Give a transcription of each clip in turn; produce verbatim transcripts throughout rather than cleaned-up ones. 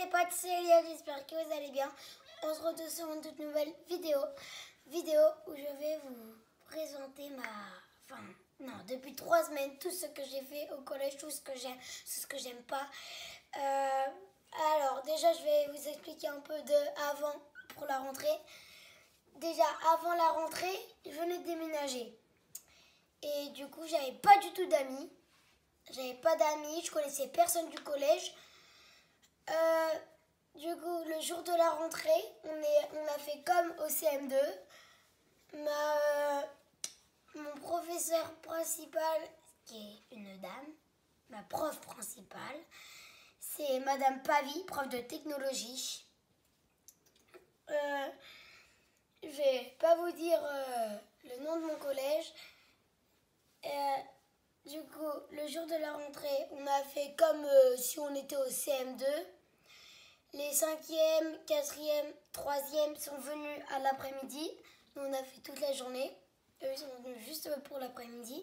potes, c'est Elia, j'espère que vous allez bien. On se retrouve sur une toute nouvelle vidéo. Vidéo où je vais vous présenter ma... Enfin, non, depuis trois semaines, tout ce que j'ai fait au collège, tout ce que j'aime, tout ce que j'aime pas. Euh, alors, déjà, je vais vous expliquer un peu de avant pour la rentrée. Déjà, avant la rentrée, je venais de déménager. Et du coup, j'avais pas du tout d'amis. J'avais pas d'amis, je connaissais personne du collège. Euh, du coup, le jour de la rentrée, on, est, on a fait comme au C M deux. Ma, mon professeur principal, qui est une dame, ma prof principale, c'est Madame Pavie, prof de technologie. Euh, je vais pas vous dire euh, le nom de mon collège. Euh, du coup, le jour de la rentrée, on a fait comme euh, si on était au C M deux. Les cinquièmes, quatrièmes, troisièmes sont venus à l'après-midi. Nous, on a fait toute la journée. Eux, ils sont venus juste pour l'après-midi.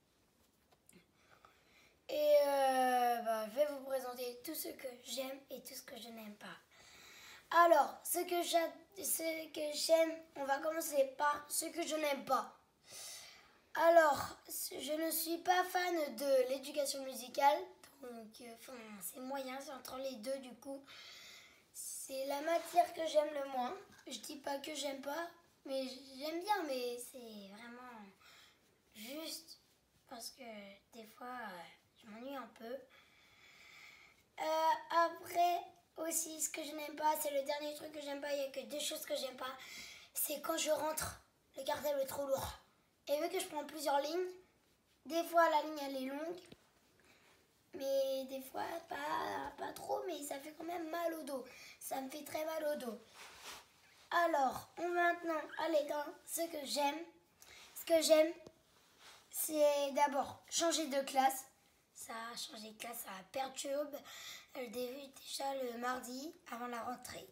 Et euh, bah, je vais vous présenter tout ce que j'aime et tout ce que je n'aime pas. Alors, ce que j'aime, on va commencer par ce que je n'aime pas. Alors, je ne suis pas fan de l'éducation musicale. Donc, enfin, c'est moyen, c'est entre les deux du coup. C'est la matière que j'aime le moins. Je dis pas que j'aime pas, mais j'aime bien, mais c'est vraiment juste parce que des fois, euh, je m'ennuie un peu. Euh, après, aussi, ce que je n'aime pas, c'est le dernier truc que j'aime pas, il n'y a que deux choses que j'aime pas. C'est quand je rentre, le cartable est trop lourd. Et vu que je prends plusieurs lignes, des fois la ligne elle est longue, mais des fois pas, pas trop, mais ça fait quand même mal au dos. Ça me fait très mal au dos. Alors, on va maintenant aller dans ce que j'aime. Ce que j'aime, c'est d'abord changer de classe. Ça a changé de classe, ça perturbe le début déjà le mardi avant la rentrée.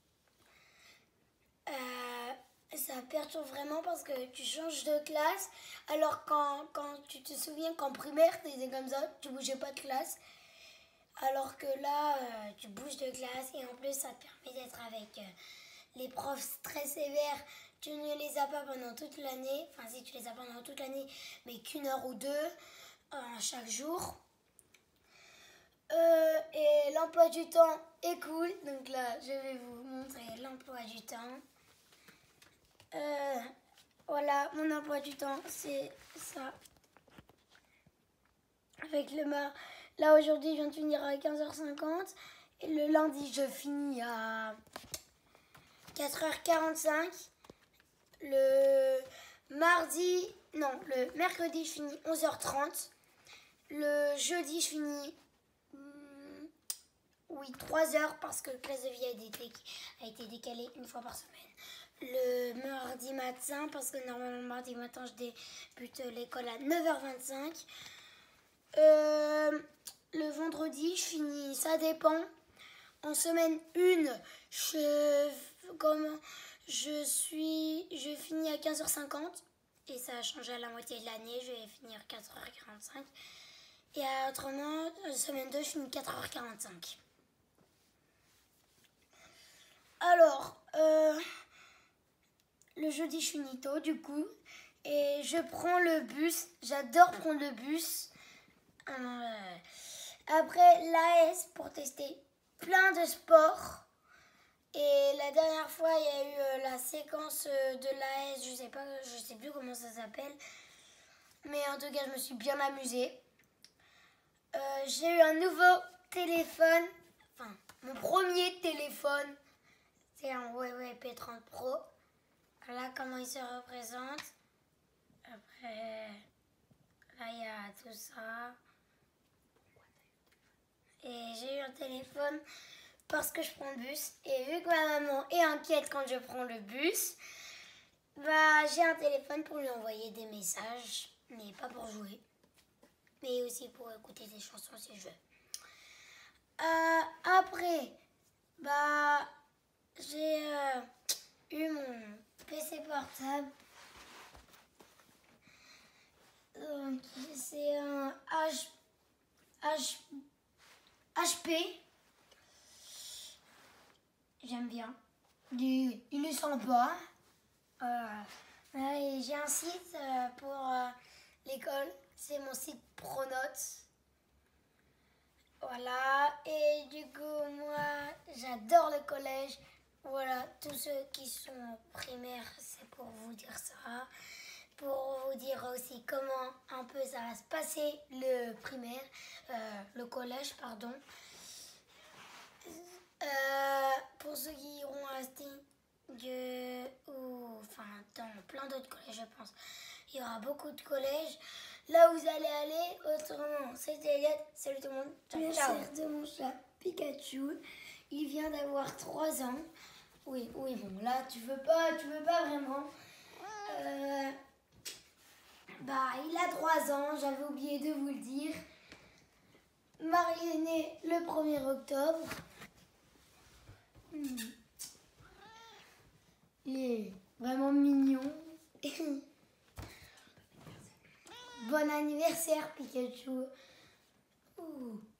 Euh, ça perturbe vraiment parce que tu changes de classe. Alors quand, quand tu te souviens qu'en primaire, tu étais comme ça, tu bougeais pas de classe. Alors que là, euh, tu bouges de classe et en plus, ça te permet d'être avec euh, les profs très sévères. Tu ne les as pas pendant toute l'année. Enfin, si tu les as pendant toute l'année, mais qu'une heure ou deux euh, chaque jour. Euh, et l'emploi du temps est cool. Donc là, je vais vous montrer l'emploi du temps. Euh, voilà, mon emploi du temps, c'est ça. Avec le mar... Là, aujourd'hui, je viens de finir à quinze heures cinquante. Et le lundi, je finis à quatre heures quarante-cinq. Le mardi... Non, le mercredi, je finis onze heures trente. Le jeudi, je finis... Hmm, oui, trois heures parce que classe de vie a été, a été décalée une fois par semaine. Le mardi matin, parce que normalement le mardi matin je débute l'école à neuf heures vingt-cinq. Euh, le vendredi je finis, ça dépend. En semaine un, je, comme je suis, je finis à quinze heures cinquante. Et ça a changé à la moitié de l'année, je vais finir quatre heures quarante-cinq. Et autrement, semaine deux, je finis quatre heures quarante-cinq. Alors, euh... le jeudi, je finis tôt, du coup. Et je prends le bus. J'adore prendre le bus. Euh, après, l'A S pour tester plein de sports. Et la dernière fois, il y a eu euh, la séquence de l'A S. Je sais pas, je sais plus comment ça s'appelle. Mais en tout cas, je me suis bien amusée. Euh, j'ai eu un nouveau téléphone. Enfin, mon premier téléphone. C'est un Huawei P trente Pro. Voilà comment il se représente. Après, là il y a tout ça. Et j'ai eu un téléphone parce que je prends le bus. Et vu que ma maman est inquiète quand je prends le bus, bah j'ai un téléphone pour lui envoyer des messages. Mais pas pour jouer. Mais aussi pour écouter des chansons si je veux. Euh, après, bah j'ai euh, eu mon P C portable. Donc, c'est un H, H, H P. j'aime bien. Il, il est sympa. Euh, et j'ai un site euh, pour euh, l'école. C'est mon site Pronotes. Voilà. Et du coup, moi, j'adore le collège. Voilà, tous ceux qui sont primaires, c'est pour vous dire ça. Pour vous dire aussi comment un peu ça va se passer le primaire, euh, le collège, pardon. Euh, pour ceux qui iront à Sting ou enfin dans plein d'autres collèges, je pense, il y aura beaucoup de collèges. Là où vous allez aller, autrement, c'était Eliette. Salut tout le monde. Ciao, ciao. De mon chat Pikachu. Il vient d'avoir trois ans. Oui, oui, bon, là, tu veux pas, tu veux pas vraiment. Euh, bah, il a trois ans, j'avais oublié de vous le dire. Marie est née le premier octobre. Hmm. Il est vraiment mignon. Bon anniversaire, Pikachu. Ouh.